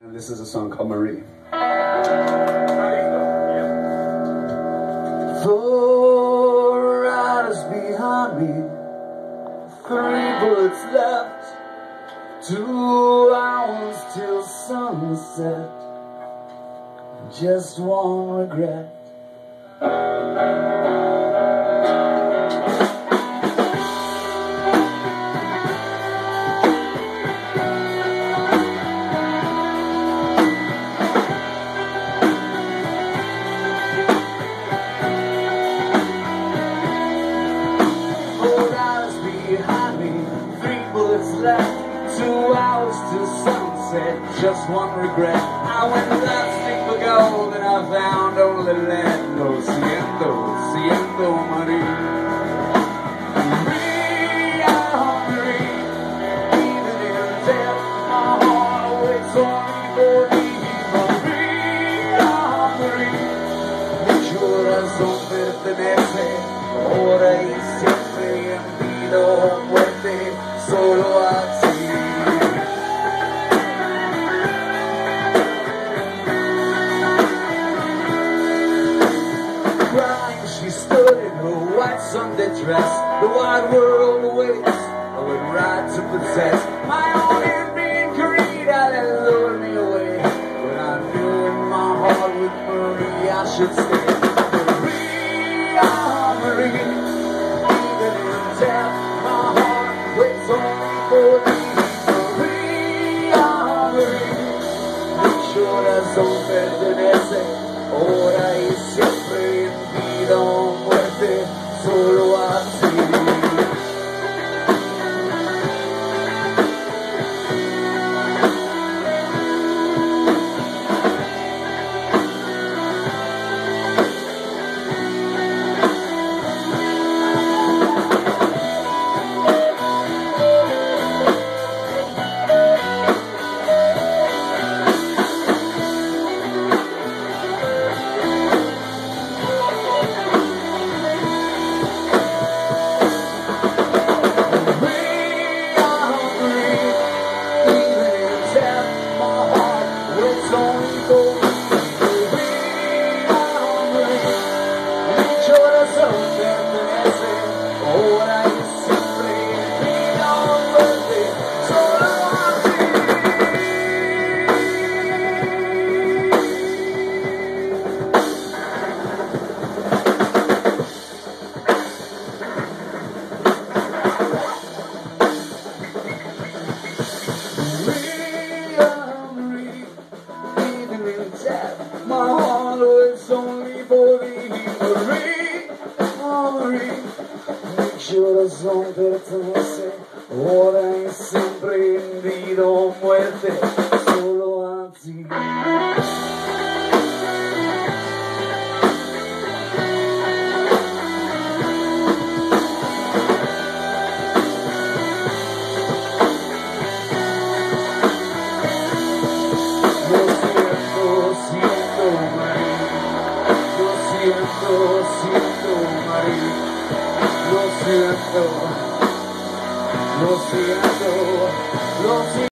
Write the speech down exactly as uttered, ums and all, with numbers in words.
And this is a song called Marie. Four riders behind me, three bullets left, two hours till sunset, just one regret. Behind me, three bullets left, two hours till sunset, just one regret. I went lasting for gold and I found only lead. Lo siento, siento, Marie. Marie, oh Marie, even in death, my heart waits only for thee. Marie, oh Marie, mucho razón pertenece, ahora y siempre en vida o muerte, solo así. Crying, she stood in her white Sunday dress. The wide world awaits, I would ride to possess my own being creed. I let lure me away, but I knew in my heart with Marie I should stay. Marie, oh Marie, even in death, my heart waits only for thee. Marie, oh Marie, mucho razón pertenece, ahora y siempre en vida o muerte, solo así. My heart waits only for thee. Marie, oh Marie, mucho razón pertenece, ahora y siempre en vida o muerte, solo a ti. Lo siento, Marie, lo siento, lo siento, lo siento.